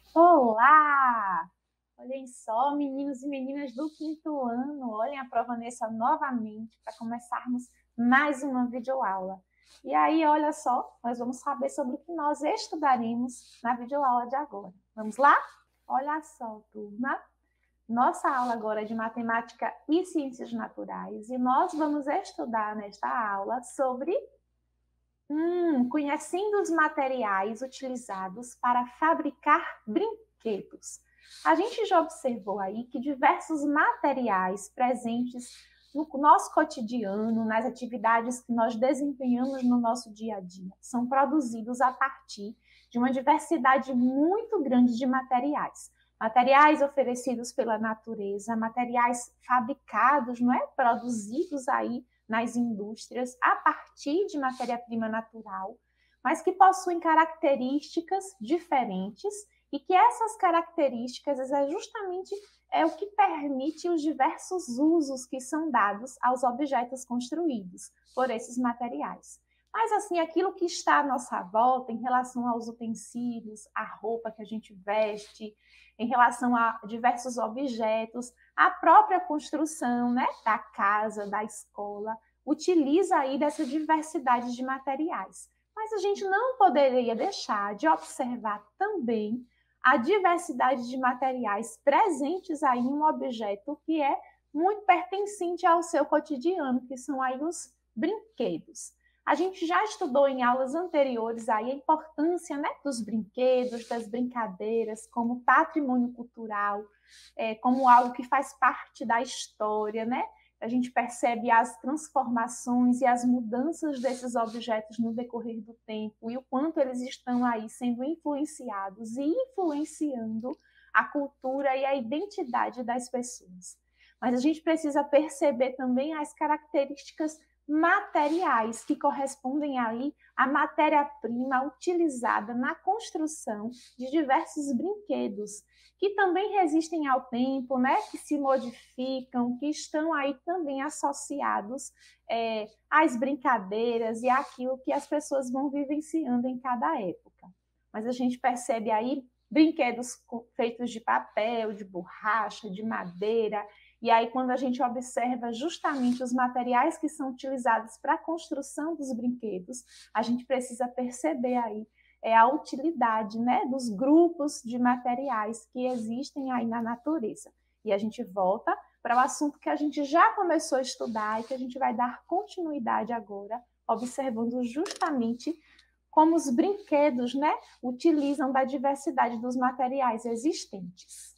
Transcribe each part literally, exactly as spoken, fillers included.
Olá! Olhem só, meninos e meninas do quinto ano, olhem a Provanessa novamente para começarmos mais uma videoaula. E aí, olha só, nós vamos saber sobre o que nós estudaremos na videoaula de agora. Vamos lá? Olha só, turma. Nossa aula agora é de matemática e ciências naturais e nós vamos estudar nesta aula sobre Hum, conhecendo os materiais utilizados para fabricar brinquedos. A gente já observou aí que diversos materiais presentes no nosso cotidiano, nas atividades que nós desempenhamos no nosso dia a dia, são produzidos a partir de uma diversidade muito grande de materiais. Materiais oferecidos pela natureza, materiais fabricados, não é? Produzidos aí nas indústrias a partir de matéria-prima natural, mas que possuem características diferentes e que essas características é justamente é o que permite os diversos usos que são dados aos objetos construídos por esses materiais. Mas, assim, aquilo que está à nossa volta em relação aos utensílios, a roupa que a gente veste, em relação a diversos objetos, a própria construção, né, da casa, da escola, utiliza aí dessa diversidade de materiais. Mas a gente não poderia deixar de observar também a diversidade de materiais presentes aí em um objeto que é muito pertencente ao seu cotidiano, que são aí os brinquedos. A gente já estudou em aulas anteriores aí a importância, né, dos brinquedos, das brincadeiras, como patrimônio cultural, é, como algo que faz parte da história, né? A gente percebe as transformações e as mudanças desses objetos no decorrer do tempo e o quanto eles estão aí sendo influenciados e influenciando a cultura e a identidade das pessoas. Mas a gente precisa perceber também as características materiais que correspondem aí à matéria-prima utilizada na construção de diversos brinquedos, que também resistem ao tempo, né? Que se modificam, que estão aí também associados é, às brincadeiras e àquilo que as pessoas vão vivenciando em cada época. Mas a gente percebe aí brinquedos feitos de papel, de borracha, de madeira. E aí, quando a gente observa justamente os materiais que são utilizados para a construção dos brinquedos, a gente precisa perceber aí é, a utilidade, né, dos grupos de materiais que existem aí na natureza. E a gente volta para o assunto que a gente já começou a estudar e que a gente vai dar continuidade agora, observando justamente como os brinquedos, né, utilizam da diversidade dos materiais existentes.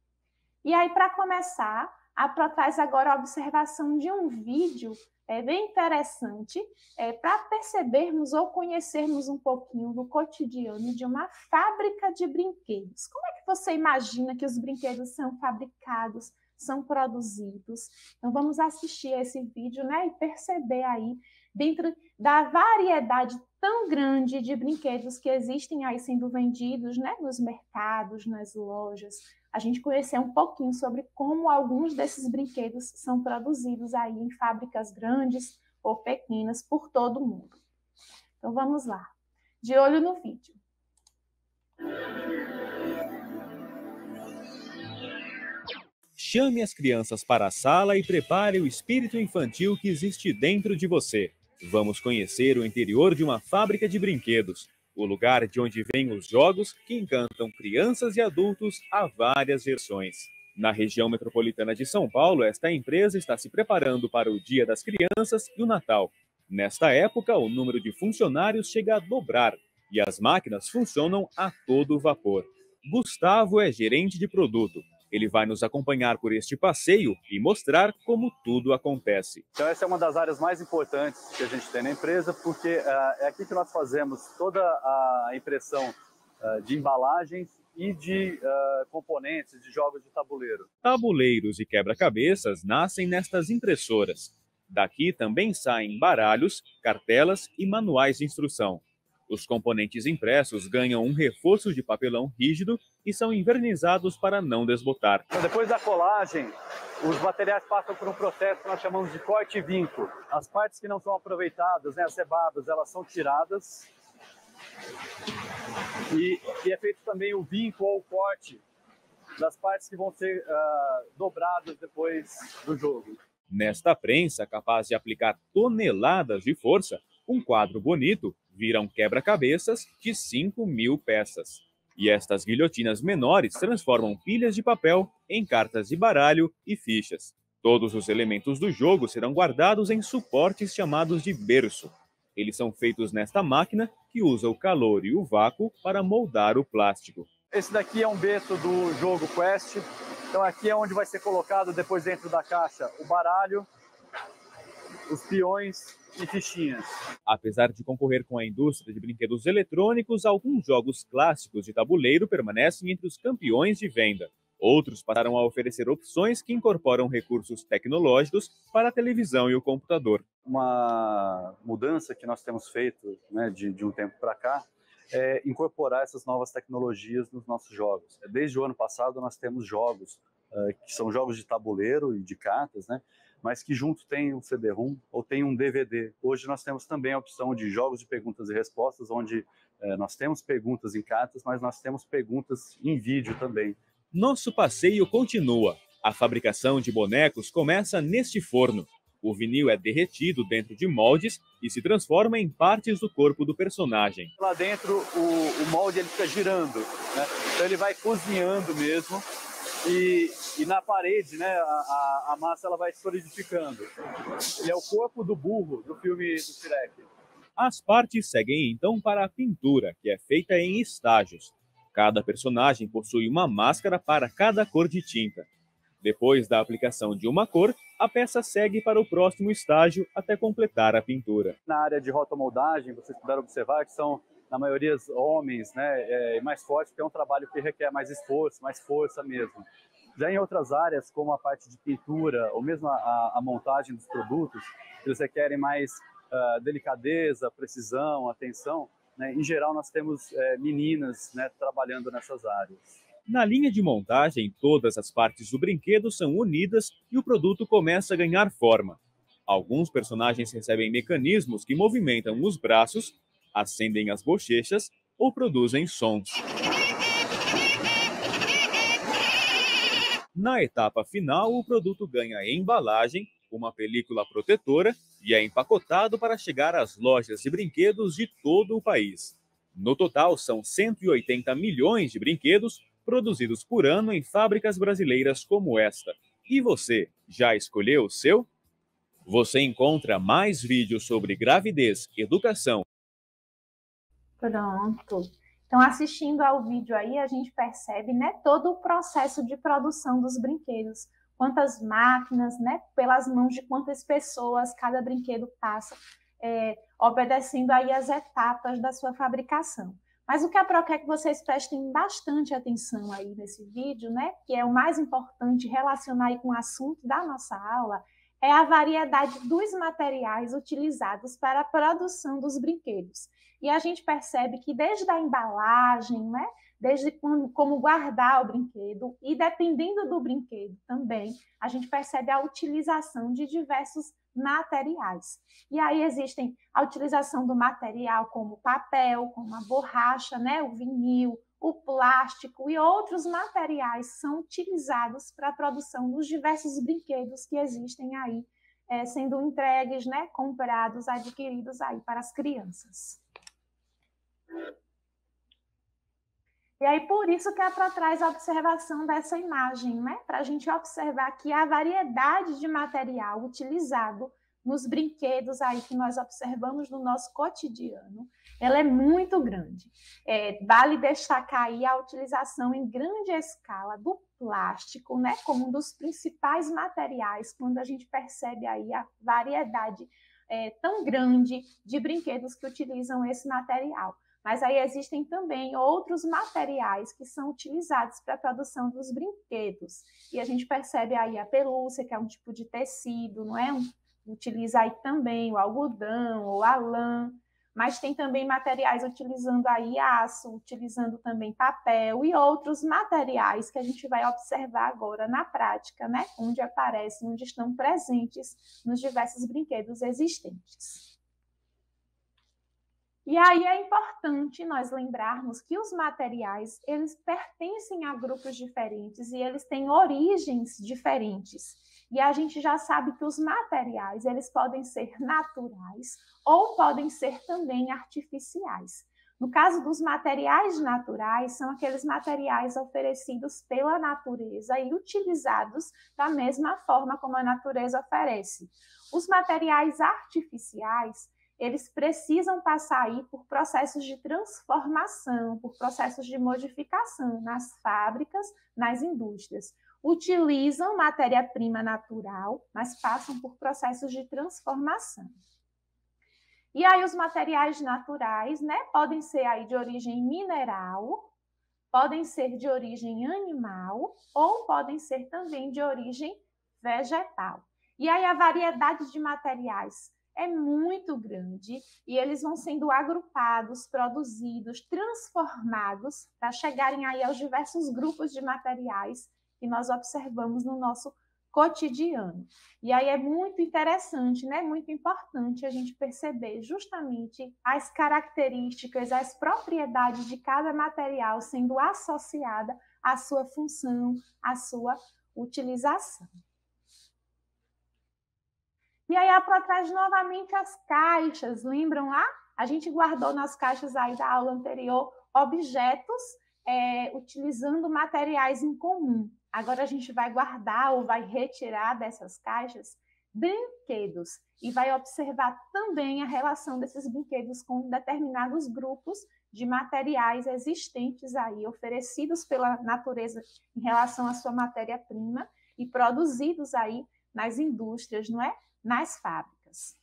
E aí, para começar, a Pro traz agora a observação de um vídeo é, bem interessante é, para percebermos ou conhecermos um pouquinho do cotidiano de uma fábrica de brinquedos. Como é que você imagina que os brinquedos são fabricados, são produzidos? Então, vamos assistir esse vídeo, né, e perceber aí, dentro da variedade tão grande de brinquedos que existem aí sendo vendidos, né, nos mercados, nas lojas, a gente conhecer um pouquinho sobre como alguns desses brinquedos são produzidos aí em fábricas grandes ou pequenas por todo o mundo. Então vamos lá. De olho no vídeo. Chame as crianças para a sala e prepare o espírito infantil que existe dentro de você. Vamos conhecer o interior de uma fábrica de brinquedos, o lugar de onde vêm os jogos que encantam crianças e adultos a várias versões. Na região metropolitana de São Paulo, esta empresa está se preparando para o Dia das Crianças e o Natal. Nesta época, o número de funcionários chega a dobrar e as máquinas funcionam a todo vapor. Gustavo é gerente de produto. Ele vai nos acompanhar por este passeio e mostrar como tudo acontece. Então essa é uma das áreas mais importantes que a gente tem na empresa, porque uh, é aqui que nós fazemos toda a impressão uh, de embalagens e de uh, componentes de jogos de tabuleiro. Tabuleiros e quebra-cabeças nascem nestas impressoras. Daqui também saem baralhos, cartelas e manuais de instrução. Os componentes impressos ganham um reforço de papelão rígido e são envernizados para não desbotar. Então, depois da colagem, os materiais passam por um processo que nós chamamos de corte e vinco. As partes que não são aproveitadas, né, as rebardas, elas são tiradas E, e é feito também o vinco ou o corte das partes que vão ser uh, dobradas depois do jogo. Nesta prensa, capaz de aplicar toneladas de força, um quadro bonito vira um quebra-cabeças de cinco mil peças. E estas guilhotinas menores transformam pilhas de papel em cartas de baralho e fichas. Todos os elementos do jogo serão guardados em suportes chamados de berço. Eles são feitos nesta máquina que usa o calor e o vácuo para moldar o plástico. Esse daqui é um berço do jogo Quest. Então aqui é onde vai ser colocado depois dentro da caixa o baralho, os peões e fichinhas. Apesar de concorrer com a indústria de brinquedos eletrônicos, alguns jogos clássicos de tabuleiro permanecem entre os campeões de venda. Outros passaram a oferecer opções que incorporam recursos tecnológicos para a televisão e o computador. Uma mudança que nós temos feito, né, de, de um tempo para cá é incorporar essas novas tecnologias nos nossos jogos. Desde o ano passado nós temos jogos uh, que são jogos de tabuleiro e de cartas, né, mas que junto tem um C D-ROM ou tem um D V D. Hoje nós temos também a opção de jogos de perguntas e respostas, onde uh, nós temos perguntas em cartas, mas nós temos perguntas em vídeo também. Nosso passeio continua. A fabricação de bonecos começa neste forno. O vinil é derretido dentro de moldes e se transforma em partes do corpo do personagem. Lá dentro o, o molde ele fica girando, né? Então ele vai cozinhando mesmo e, e na parede, né, a, a, a massa ela vai solidificando. Ele é o corpo do burro do filme do Shrek. As partes seguem então para a pintura, que é feita em estágios. Cada personagem possui uma máscara para cada cor de tinta. Depois da aplicação de uma cor, a peça segue para o próximo estágio até completar a pintura. Na área de rotomoldagem, vocês puderam observar que são, na maioria, homens, né, é, mais fortes, porque é um trabalho que requer mais esforço, mais força mesmo. Já em outras áreas, como a parte de pintura, ou mesmo a, a montagem dos produtos, eles requerem mais uh, delicadeza, precisão, atenção, né? Em geral, nós temos é, meninas, né, trabalhando nessas áreas. Na linha de montagem, todas as partes do brinquedo são unidas e o produto começa a ganhar forma. Alguns personagens recebem mecanismos que movimentam os braços, acendem as bochechas ou produzem sons. Na etapa final, o produto ganha embalagem, uma película protetora e é empacotado para chegar às lojas de brinquedos de todo o país. No total, são cento e oitenta milhões de brinquedos produzidos por ano em fábricas brasileiras como esta. E você, já escolheu o seu? Você encontra mais vídeos sobre gravidez, educação. Pronto. Então, assistindo ao vídeo aí, a gente percebe, né, todo o processo de produção dos brinquedos. Quantas máquinas, né, pelas mãos de quantas pessoas cada brinquedo passa, é, obedecendo aí as etapas da sua fabricação. Mas o que a Pro quer que vocês prestem bastante atenção aí nesse vídeo, né, que é o mais importante relacionar aí com o assunto da nossa aula, é a variedade dos materiais utilizados para a produção dos brinquedos. E a gente percebe que desde a embalagem, né, desde como, como guardar o brinquedo e dependendo do brinquedo também, a gente percebe a utilização de diversos materiais. E aí existem a utilização do material como papel, como a borracha, né, o vinil, o plástico e outros materiais são utilizados para a produção dos diversos brinquedos que existem aí, é, sendo entregues, né, comprados, adquiridos aí para as crianças. E aí, por isso que a Pro traz a observação dessa imagem, né? Para a gente observar que a variedade de material utilizado nos brinquedos aí que nós observamos no nosso cotidiano, ela é muito grande. É, vale destacar aí a utilização em grande escala do plástico, né? Como um dos principais materiais, quando a gente percebe aí a variedade é, tão grande de brinquedos que utilizam esse material. Mas aí existem também outros materiais que são utilizados para a produção dos brinquedos. E a gente percebe aí a pelúcia, que é um tipo de tecido, não é? Utiliza aí também o algodão ou a lã, mas tem também materiais utilizando aí aço, utilizando também papel e outros materiais que a gente vai observar agora na prática, né? Onde aparecem, onde estão presentes nos diversos brinquedos existentes. E aí é importante nós lembrarmos que os materiais, eles pertencem a grupos diferentes e eles têm origens diferentes. E a gente já sabe que os materiais, eles podem ser naturais ou podem ser também artificiais. No caso dos materiais naturais, são aqueles materiais oferecidos pela natureza e utilizados da mesma forma como a natureza oferece. Os materiais artificiais, eles precisam passar aí por processos de transformação, por processos de modificação nas fábricas, nas indústrias. Utilizam matéria-prima natural, mas passam por processos de transformação. E aí os materiais naturais, né, podem ser aí de origem mineral, podem ser de origem animal ou podem ser também de origem vegetal. E aí a variedade de materiais é muito grande e eles vão sendo agrupados, produzidos, transformados para chegarem aí aos diversos grupos de materiais que nós observamos no nosso cotidiano. E aí é muito interessante, né? Muito importante a gente perceber justamente as características, as propriedades de cada material sendo associada à sua função, à sua utilização. E aí, para trás, novamente, as caixas. Lembram lá? A gente guardou nas caixas aí da aula anterior objetos é, utilizando materiais em comum. Agora a gente vai guardar ou vai retirar dessas caixas brinquedos e vai observar também a relação desses brinquedos com determinados grupos de materiais existentes aí, oferecidos pela natureza em relação à sua matéria-prima e produzidos aí nas indústrias, não é? Nas fábricas.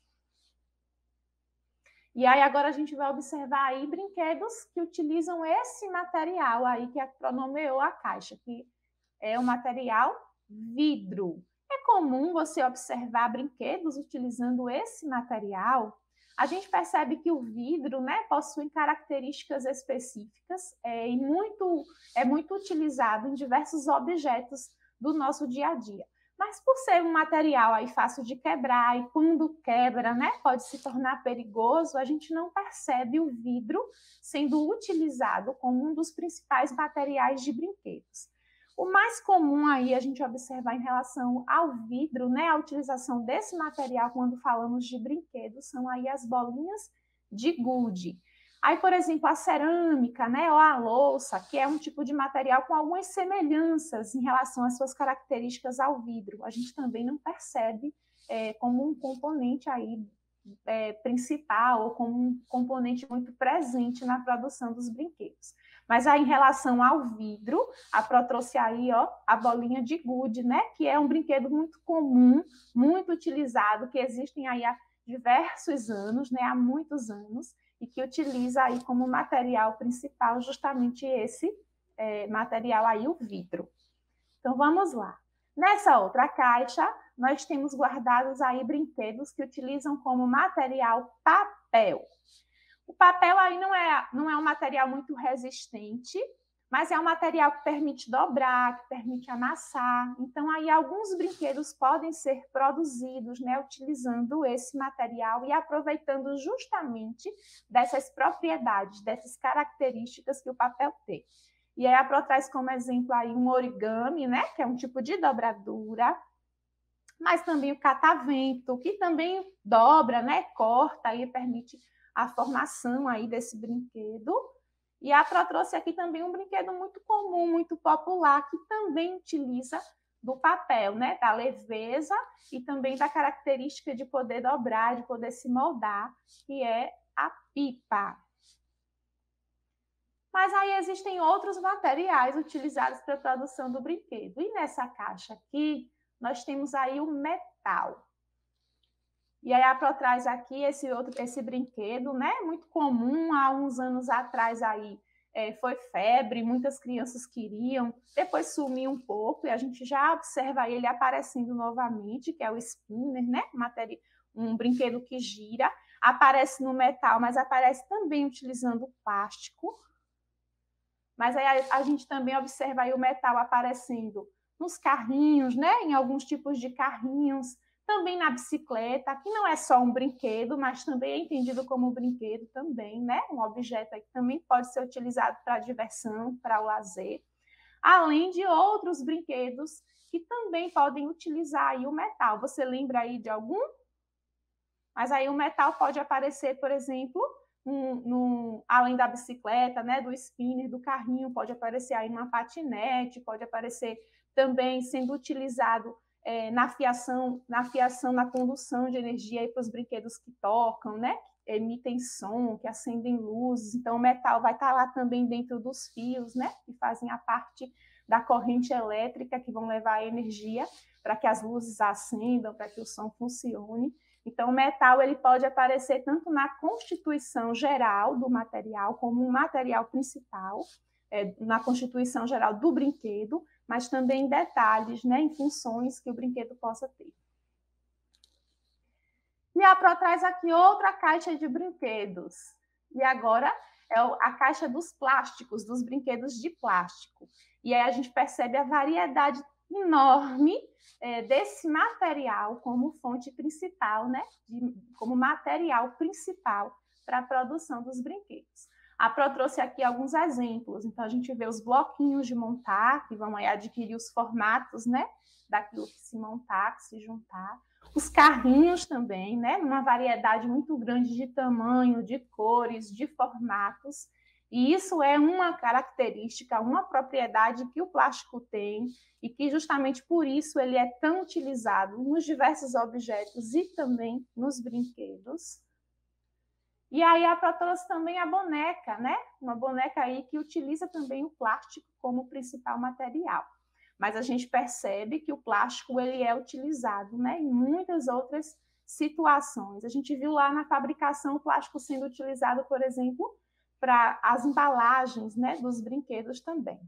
E aí agora a gente vai observar aí brinquedos que utilizam esse material aí que pronomeou a caixa, que é o material vidro. É comum você observar brinquedos utilizando esse material. A gente percebe que o vidro, né, possui características específicas é, e muito, é muito utilizado em diversos objetos do nosso dia a dia. Mas por ser um material aí fácil de quebrar e quando quebra, né, pode se tornar perigoso, a gente não percebe o vidro sendo utilizado como um dos principais materiais de brinquedos. O mais comum aí a gente observar em relação ao vidro, né, a utilização desse material quando falamos de brinquedos, são aí as bolinhas de gude. Aí, por exemplo, a cerâmica, né, ou a louça, que é um tipo de material com algumas semelhanças em relação às suas características ao vidro, a gente também não percebe é, como um componente aí, é, principal ou como um componente muito presente na produção dos brinquedos. Mas aí, em relação ao vidro, a Pro trouxe aí ó, a bolinha de gude, né, que é um brinquedo muito comum, muito utilizado, que existem aí há diversos anos, né, há muitos anos, e que utiliza aí como material principal justamente esse é, material aí, o vidro. Então, vamos lá. Nessa outra caixa, nós temos guardados aí brinquedos que utilizam como material papel. O papel aí não é, não é um material muito resistente, mas é um material que permite dobrar, que permite amassar. Então, aí alguns brinquedos podem ser produzidos, né, utilizando esse material e aproveitando justamente dessas propriedades, dessas características que o papel tem. E aí a Pro traz como exemplo aí um origami, né, que é um tipo de dobradura, mas também o catavento, que também dobra, né, corta e permite a formação aí desse brinquedo. E a Pro trouxe aqui também um brinquedo muito comum, muito popular, que também utiliza do papel, né? Da leveza e também da característica de poder dobrar, de poder se moldar, que é a pipa. Mas aí existem outros materiais utilizados para a produção do brinquedo. E nessa caixa aqui, nós temos aí o metal. E aí a Pro traz aqui esse outro, esse brinquedo, né? Muito comum, há uns anos atrás aí é, foi febre, muitas crianças queriam, depois sumiu um pouco e a gente já observa ele aparecendo novamente, que é o spinner, né? Matéria, um brinquedo que gira, aparece no metal, mas aparece também utilizando plástico. Mas aí a, a gente também observa aí o metal aparecendo nos carrinhos, né? Em alguns tipos de carrinhos. Também na bicicleta, que não é só um brinquedo, mas também é entendido como um brinquedo também, né? Um objeto que também pode ser utilizado para diversão, para o lazer, além de outros brinquedos que também podem utilizar aí o metal. Você lembra aí de algum? Mas aí o metal pode aparecer, por exemplo, um, num, além da bicicleta, né, do spinner, do carrinho, pode aparecer aí numa patinete, pode aparecer também sendo utilizado É, na fiação, na fiação, na condução de energia para os brinquedos que tocam, né? Que emitem som, que acendem luzes. Então, o metal vai estar lá também dentro dos fios, né? Que fazem a parte da corrente elétrica, que vão levar a energia para que as luzes acendam, para que o som funcione. Então, o metal ele pode aparecer tanto na constituição geral do material, como um material principal, é, na constituição geral do brinquedo, mas também em detalhes, né, em funções que o brinquedo possa ter. E a Pro traz aqui outra caixa de brinquedos. E agora é a caixa dos plásticos, dos brinquedos de plástico. E aí a gente percebe a variedade enorme é, desse material como fonte principal, né, de, como material principal para a produção dos brinquedos. A Pro trouxe aqui alguns exemplos. Então, a gente vê os bloquinhos de montar, que vão aí adquirir os formatos, né, daquilo que se montar, que se juntar. Os carrinhos também, né, uma variedade muito grande de tamanho, de cores, de formatos. E isso é uma característica, uma propriedade que o plástico tem e que justamente por isso ele é tão utilizado nos diversos objetos e também nos brinquedos. E aí a Pro trouxe também a boneca, né? Uma boneca aí que utiliza também o plástico como principal material. Mas a gente percebe que o plástico ele é utilizado, né, em muitas outras situações. A gente viu lá na fabricação o plástico sendo utilizado, por exemplo, para as embalagens, né, dos brinquedos também.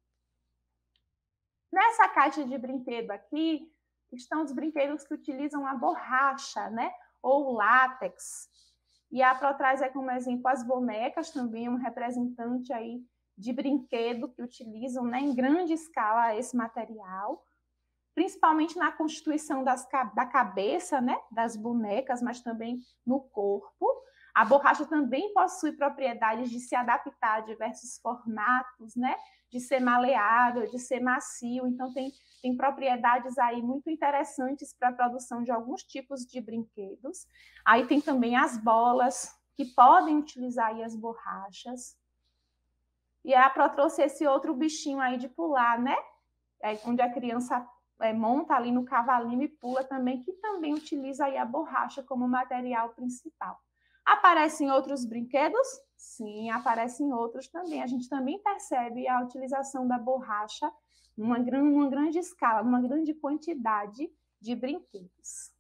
Nessa caixa de brinquedo aqui estão os brinquedos que utilizam a borracha, né, ou o látex. E a Pro traz é como exemplo as bonecas, também um representante aí de brinquedo que utilizam, né, em grande escala esse material, principalmente na constituição das, da cabeça, né, das bonecas, mas também no corpo. A borracha também possui propriedades de se adaptar a diversos formatos, né, de ser maleável, de ser macio. Então, tem, tem propriedades aí muito interessantes para a produção de alguns tipos de brinquedos. Aí tem também as bolas, que podem utilizar aí as borrachas. E a Pro trouxe esse outro bichinho aí de pular, né? É, onde a criança é, monta ali no cavalinho e pula também, que também utiliza aí a borracha como material principal. Aparecem outros brinquedos? Sim, aparecem outros também. A gente também percebe a utilização da borracha numa, numa grande escala, numa grande quantidade de brinquedos.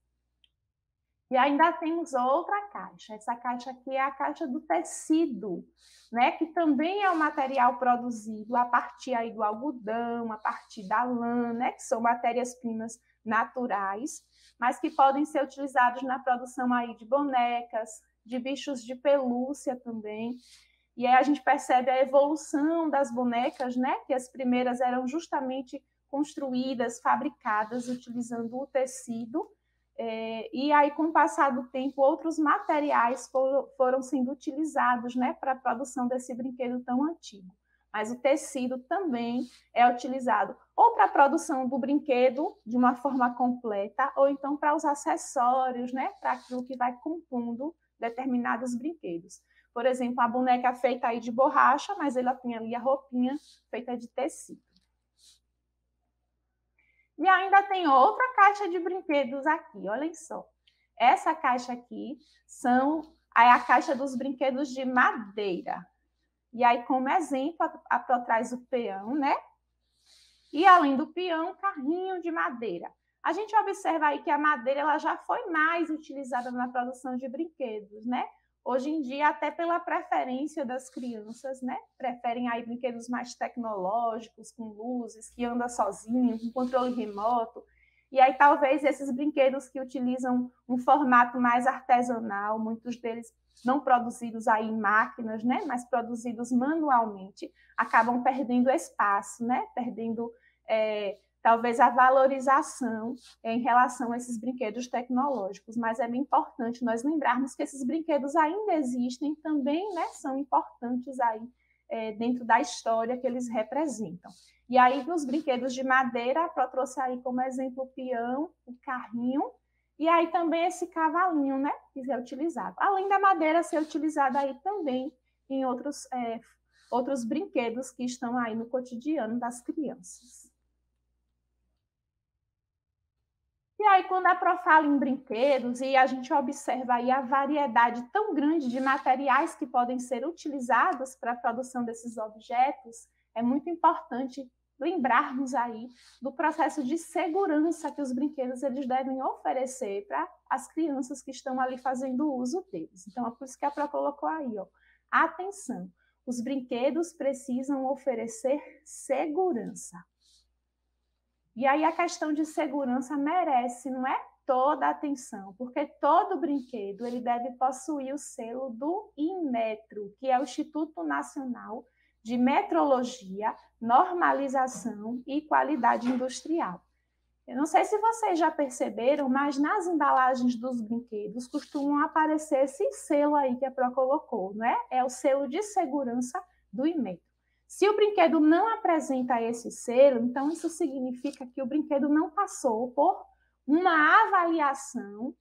E ainda temos outra caixa. Essa caixa aqui é a caixa do tecido, né? Que também é um material produzido a partir aí do algodão, a partir da lã, né? Que são matérias-primas naturais, mas que podem ser utilizados na produção aí de bonecas, de bichos de pelúcia também. E aí a gente percebe a evolução das bonecas, né? Que as primeiras eram justamente construídas, fabricadas, utilizando o tecido. É, e aí, com o passar do tempo, outros materiais foram, foram sendo utilizados, né, para a produção desse brinquedo tão antigo. Mas o tecido também é utilizado ou para a produção do brinquedo de uma forma completa, ou então para os acessórios, né, para aquilo que vai compondo determinados brinquedos. Por exemplo, a boneca feita aí de borracha, mas ela tem ali a roupinha feita de tecido. E ainda tem outra caixa de brinquedos aqui, olhem só. Essa caixa aqui são é a caixa dos brinquedos de madeira. E aí, como exemplo, a Pro traz o peão, né? E além do peão, carrinho de madeira. A gente observa aí que a madeira ela já foi mais utilizada na produção de brinquedos, né? Hoje em dia, até pela preferência das crianças, né? Preferem aí brinquedos mais tecnológicos, com luzes, que andam sozinho, com controle remoto. E aí, talvez, esses brinquedos que utilizam um formato mais artesanal, muitos deles não produzidos aí em máquinas, né? Mas produzidos manualmente, acabam perdendo espaço, né? Perdendo é, talvez a valorização em relação a esses brinquedos tecnológicos, mas é bem importante nós lembrarmos que esses brinquedos ainda existem, também, né, são importantes aí é, dentro da história que eles representam. E aí, nos brinquedos de madeira, a Pro trouxe aí como exemplo o peão, o carrinho, e aí também esse cavalinho, né, que é utilizado. Além da madeira ser utilizada aí também em outros, é, outros brinquedos que estão aí no cotidiano das crianças. E aí, quando a Pro fala em brinquedos e a gente observa aí a variedade tão grande de materiais que podem ser utilizados para a produção desses objetos, é muito importante lembrarmos aí do processo de segurança que os brinquedos eles devem oferecer para as crianças que estão ali fazendo uso deles. Então, é por isso que a Pro colocou aí, ó, atenção, os brinquedos precisam oferecer segurança. E aí a questão de segurança merece, não é, toda a atenção, porque todo brinquedo ele deve possuir o selo do Inmetro, que é o Instituto Nacional de Metrologia, Normalização e Qualidade Industrial. Eu não sei se vocês já perceberam, mas nas embalagens dos brinquedos costumam aparecer esse selo aí que a Pro colocou, não é? É o selo de segurança do Inmetro. Se o brinquedo não apresenta esse selo, então isso significa que o brinquedo não passou por uma avaliação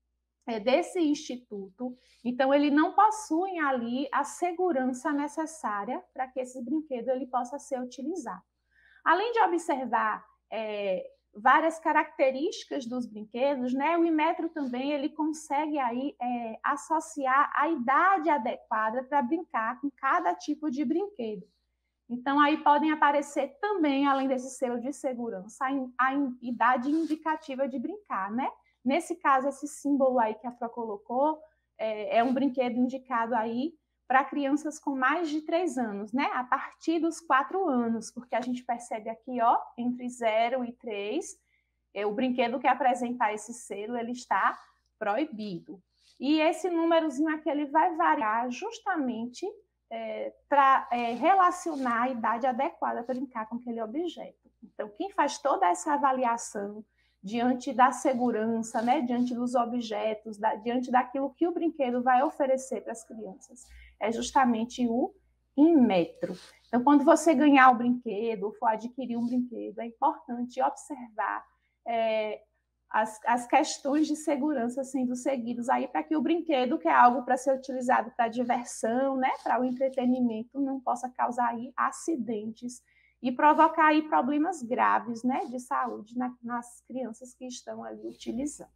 é, desse instituto, então ele não possui ali a segurança necessária para que esse brinquedo ele possa ser utilizado. Além de observar é, várias características dos brinquedos, né, o Inmetro também ele consegue aí, é, associar a idade adequada para brincar com cada tipo de brinquedo. Então, aí podem aparecer também, além desse selo de segurança, a, a idade indicativa de brincar, né? Nesse caso, esse símbolo aí que a Pro colocou é, é um brinquedo indicado aí para crianças com mais de três anos, né? A partir dos quatro anos, porque a gente percebe aqui, ó, entre zero e três, é, o brinquedo que apresentar esse selo, ele está proibido. E esse númerozinho aqui, ele vai variar justamente É, para é, relacionar a idade adequada para brincar com aquele objeto. Então, quem faz toda essa avaliação diante da segurança, né, diante dos objetos, da, diante daquilo que o brinquedo vai oferecer para as crianças, é justamente o Inmetro. Então, quando você ganhar o brinquedo, ou for adquirir um brinquedo, é importante observar é, As, as questões de segurança sendo seguidas aí para que o brinquedo, que é algo para ser utilizado para diversão, né, para o entretenimento, não possa causar aí acidentes e provocar aí problemas graves, né, de saúde na, nas crianças que estão ali utilizando.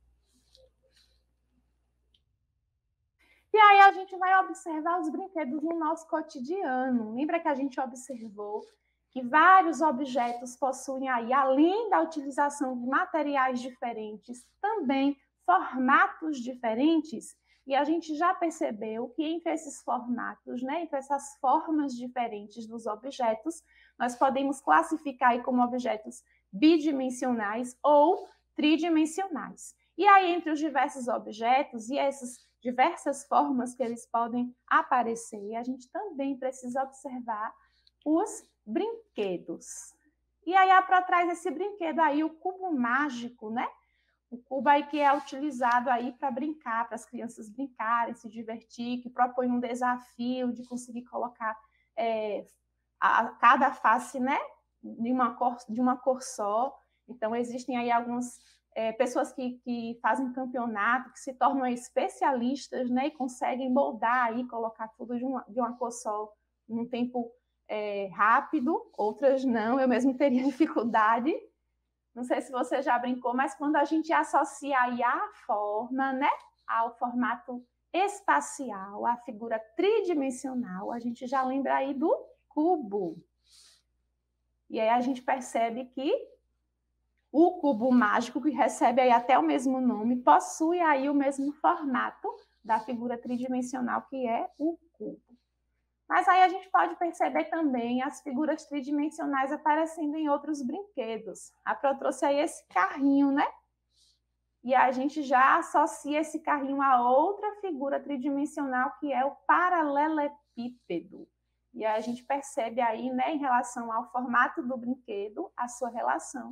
E aí a gente vai observar os brinquedos no nosso cotidiano. Lembra que a gente observou que vários objetos possuem aí, além da utilização de materiais diferentes, também formatos diferentes, e a gente já percebeu que entre esses formatos, né, entre essas formas diferentes dos objetos, nós podemos classificar aí como objetos bidimensionais ou tridimensionais. E aí, entre os diversos objetos e essas diversas formas que eles podem aparecer, a gente também precisa observar os brinquedos. E aí a Pro traz esse brinquedo aí, o cubo mágico, né? O cubo aí que é utilizado aí para brincar, para as crianças brincarem, se divertir, que propõe um desafio de conseguir colocar é, a, cada face, né, de uma cor, de uma cor só. Então existem aí algumas é, pessoas que, que fazem campeonato, que se tornam especialistas, né, e conseguem moldar aí, colocar tudo de uma, de uma cor só, num tempo É, rápido, outras não, eu mesmo teria dificuldade. Não sei se você já brincou, mas quando a gente associa aí a forma, né, ao formato espacial, a figura tridimensional, a gente já lembra aí do cubo. E aí a gente percebe que o cubo mágico, que recebe aí até o mesmo nome, possui aí o mesmo formato da figura tridimensional, que é o cubo. Mas aí a gente pode perceber também as figuras tridimensionais aparecendo em outros brinquedos. A Pro trouxe aí esse carrinho, né? E a gente já associa esse carrinho a outra figura tridimensional, que é o paralelepípedo. E aí a gente percebe aí, né, em relação ao formato do brinquedo, a sua relação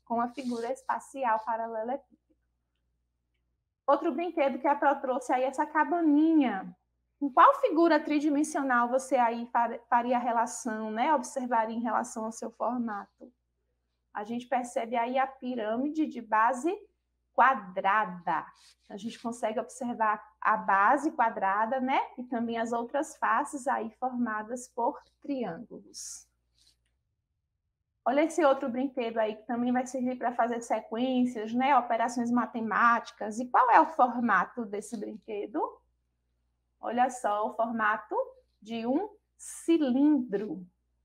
com a figura espacial paralelepípedo. Outro brinquedo que a Pro trouxe aí, essa cabaninha. Com qual figura tridimensional você aí faria relação, né? Observaria em relação ao seu formato? A gente percebe aí a pirâmide de base quadrada. A gente consegue observar a base quadrada, né? E também as outras faces aí formadas por triângulos. Olha esse outro brinquedo aí, que também vai servir para fazer sequências, né? Operações matemáticas. E qual é o formato desse brinquedo? Olha só, o formato de um cilindro.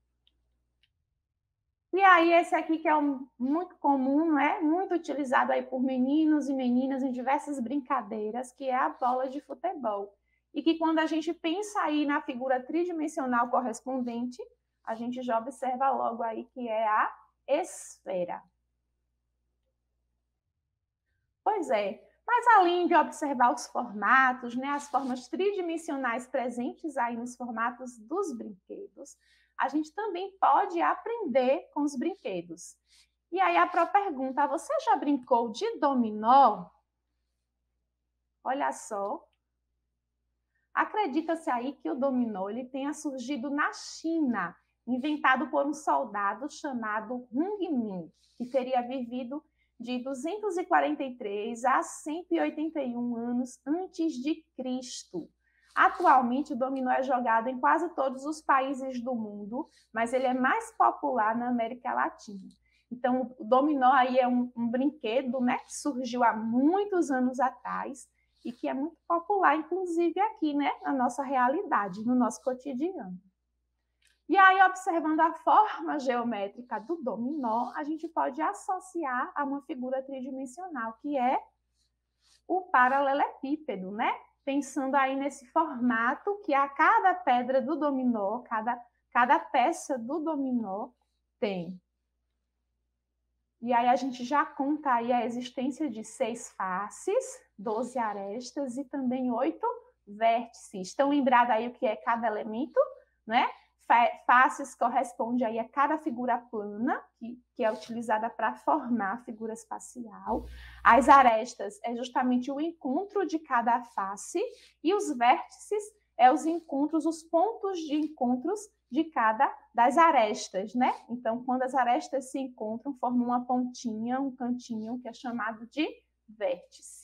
E aí, esse aqui que é um, muito comum, né? Muito utilizado aí por meninos e meninas em diversas brincadeiras, que é a bola de futebol. E que quando a gente pensa aí na figura tridimensional correspondente, a gente já observa logo aí que é a esfera. Pois é, mas além de observar os formatos, né, as formas tridimensionais presentes aí nos formatos dos brinquedos, a gente também pode aprender com os brinquedos. E aí a Pro pergunta, você já brincou de dominó? Olha só. Acredita-se aí que o dominó ele tenha surgido na China, inventado por um soldado chamado Hung Min, que teria vivido de duzentos e quarenta e três a cento e oitenta e um anos antes de Cristo. Atualmente, o dominó é jogado em quase todos os países do mundo, mas ele é mais popular na América Latina. Então, o dominó aí é um, um brinquedo, né, que surgiu há muitos anos atrás e que é muito popular, inclusive aqui, né, na nossa realidade, no nosso cotidiano. E aí, observando a forma geométrica do dominó, a gente pode associar a uma figura tridimensional, que é o paralelepípedo, né? Pensando aí nesse formato que a cada pedra do dominó, cada, cada peça do dominó tem. E aí a gente já conta aí a existência de seis faces, doze arestas e também oito vértices. Estão lembrados aí o que é cada elemento, né? Faces corresponde aí a cada figura plana, que, que é utilizada para formar a figura espacial. As arestas é justamente o encontro de cada face, e os vértices é os encontros, os pontos de encontros de cada das arestas, né? Então, quando as arestas se encontram, formam uma pontinha, um cantinho, que é chamado de vértice.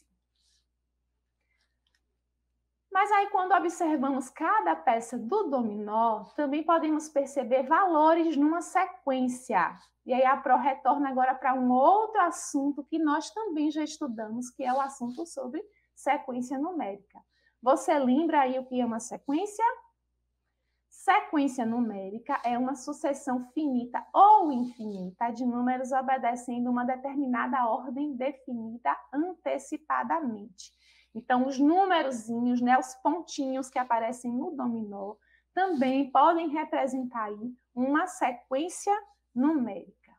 Mas aí, quando observamos cada peça do dominó, também podemos perceber valores numa sequência. E aí a Pro retorna agora para um outro assunto que nós também já estudamos, que é o assunto sobre sequência numérica. Você lembra aí o que é uma sequência? Sequência numérica é uma sucessão finita ou infinita de números obedecendo uma determinada ordem definida antecipadamente. Então, os númerozinhos, né, os pontinhos que aparecem no dominó, também podem representar aí uma sequência numérica.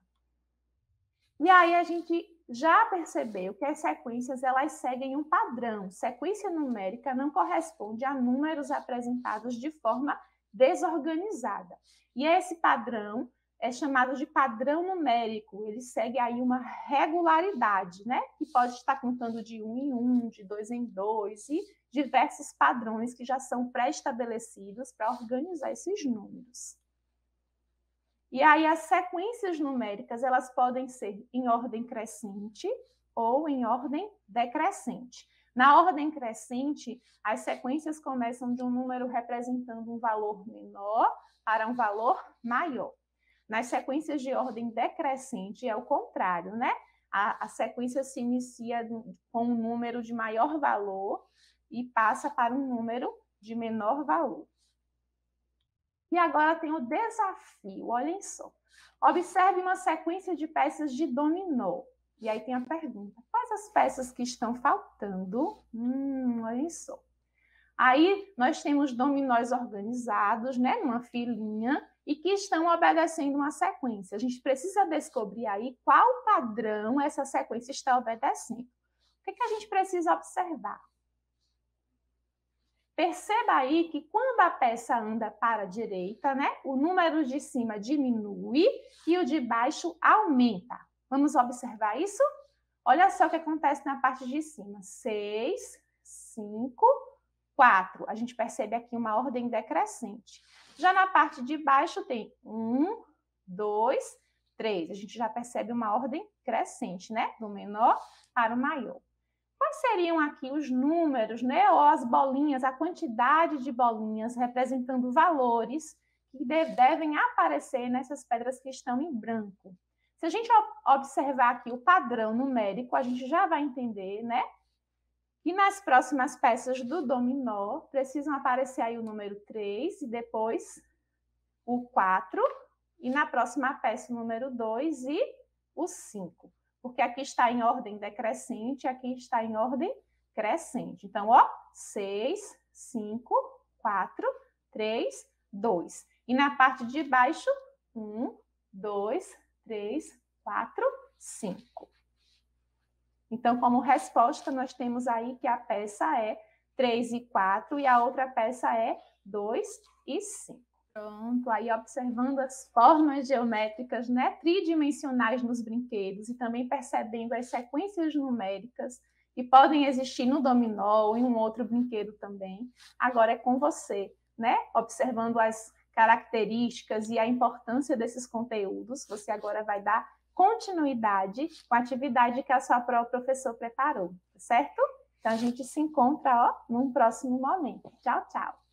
E aí a gente já percebeu que as sequências elas seguem um padrão. Sequência numérica não corresponde a números apresentados de forma desorganizada. E esse padrão é chamado de padrão numérico. Ele segue aí uma regularidade, né? Que pode estar contando de um em um, de dois em dois, e diversos padrões que já são pré-estabelecidos para organizar esses números. E aí as sequências numéricas, elas podem ser em ordem crescente ou em ordem decrescente. Na ordem crescente, as sequências começam de um número representando um valor menor para um valor maior. Nas sequências de ordem decrescente é o contrário, né? A, a sequência se inicia com um número de maior valor e passa para um número de menor valor. E agora tem o desafio, olhem só. Observe uma sequência de peças de dominó. E aí tem a pergunta, quais as peças que estão faltando? Hum, olhem só. Aí nós temos dominós organizados, né, numa filinha, e que estão obedecendo uma sequência. A gente precisa descobrir aí qual padrão essa sequência está obedecendo. O que, que a gente precisa observar? Perceba aí que quando a peça anda para a direita, né, o número de cima diminui e o de baixo aumenta. Vamos observar isso? Olha só o que acontece na parte de cima. seis, cinco, quatro. A gente percebe aqui uma ordem decrescente. Já na parte de baixo tem um, dois, três. A gente já percebe uma ordem crescente, né? Do menor para o maior. Quais seriam aqui os números, né? Ou as bolinhas, a quantidade de bolinhas representando valores que devem aparecer nessas pedras que estão em branco? Se a gente observar aqui o padrão numérico, a gente já vai entender, né? Que nas próximas peças do dominó precisam aparecer aí o número três e depois o quatro, e na próxima peça o número dois e o cinco. Porque aqui está em ordem decrescente, aqui está em ordem crescente. Então, ó, seis, cinco, quatro, três, dois. E na parte de baixo, um, dois, três, quatro, cinco. Então, como resposta, nós temos aí que a peça é três e quatro e a outra peça é dois e cinco. Pronto, aí observando as formas geométricas, né, tridimensionais nos brinquedos e também percebendo as sequências numéricas que podem existir no dominó ou em um outro brinquedo também. Agora é com você, né, observando as características e a importância desses conteúdos. Você agora vai dar continuidade com a atividade que a sua própria professora preparou, certo? Então a gente se encontra, ó, num próximo momento. Tchau, tchau!